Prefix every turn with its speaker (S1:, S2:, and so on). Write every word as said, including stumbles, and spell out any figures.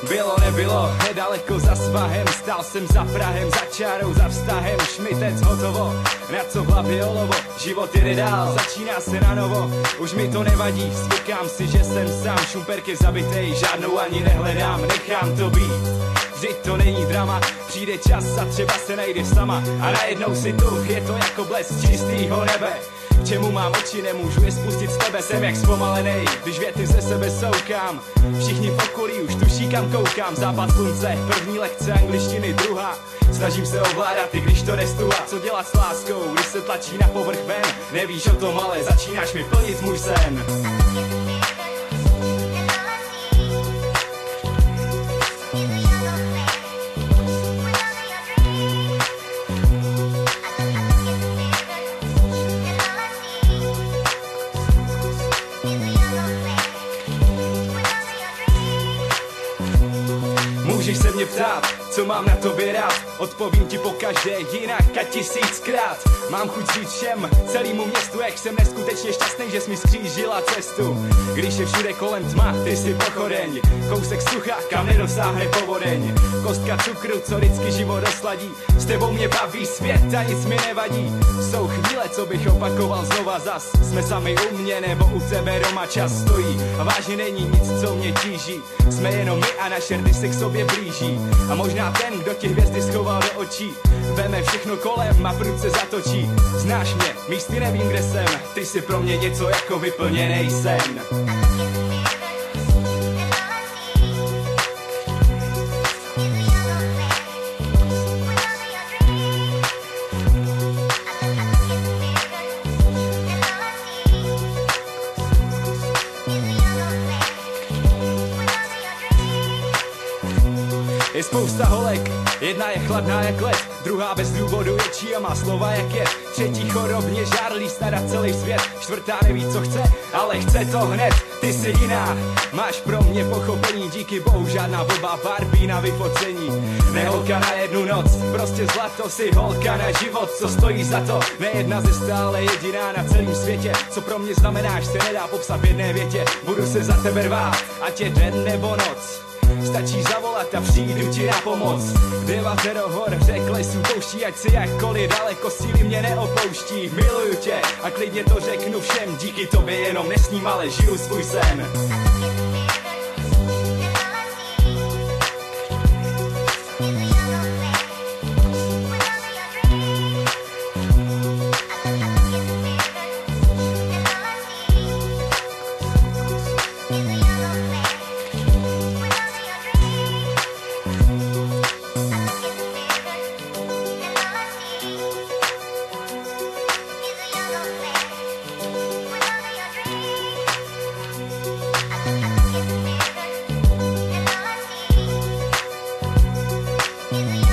S1: Bylo, nebylo, nedaleko za svahem, stál jsem za Prahem, za čárou, za vztahem, šmitec hotovo, na co v hlavě olovo, život jde dál, začíná se na novo, už mi to nevadí, zvykám si, že jsem sám, šumperky zabitej, žádnou ani nehledám, nechám to být. Vždyť to není drama, přijde čas a třeba se najde sama a najednou si tu, je to jako blesk čistýho nebe. K čemu mám oči, nemůžu je spustit z tebe, jsem jak zpomalenej, když věty ze sebe soukám. Všichni v okolí už tuší, kam koukám, západ slunce, první lekce angličtiny, druhá. Snažím se ovládat, i když to nestuha, co dělat s láskou, když se tlačí na povrch ven. Nevíš o tom, ale začínáš mi plnit můj sen. Můžeš se mě ptát, co mám na tobě rád, odpovím ti pokaždé jinak a tisíckrát. Mám chuť říct všem, celému městu, jak jsem neskutečně šťastný, že jsi mi skřížila cestu. Když je všude kolem tma, ty jsi pochodeň, kousek sucha, kam nedosáhne povodeň. Kostka cukru, co vždycky život osladí, s tebou mě baví svět a nic mi nevadí. Jsou chvíle, co bych opakoval znova zas, jsme sami u mě nebo u tebe doma čas stojí. A vážně není nic, co mě tíží, jsme jenom my a naše rty se k sobě blíží. A možná ten, kdo ti hvězdy schoval do očí, veme všechno kolem a prud se zatočí. Znáš mě, místy nevím, kde jsem, ty jsi pro mě něco jako vyplněnej sen. Je spousta holek, jedna je chladná jak led, druhá bez důvodu větší a má slova jak je. Třetí chorobně žárlí starat celý svět, čtvrtá neví co chce, ale chce to hned. Ty jsi jiná, máš pro mě pochopení, díky bohu žádná blbá Barbie na vyfocení. Neholka na jednu noc, prostě zlato, si holka na život, co stojí za to. Nejedna ze stále jediná na celém světě, co pro mě znamenáš, se nedá popsat v jedné větě. Budu se za tebe rvát, ať je den nebo noc. Stačí zavolat a přijdu ti na pomoc. Devátero hor, řek lesů, pouští, ať si jakkoliv daleko, síly mě neopouští. Miluju tě a klidně to řeknu všem, díky tobě jenom nesním, ale žiju svůj sen.
S2: Yeah.